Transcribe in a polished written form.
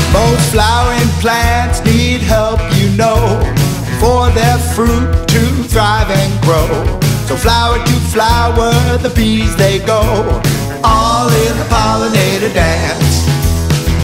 Most flowering plants need help, you know, for their fruit to thrive and grow. So flower to flower, the bees they go,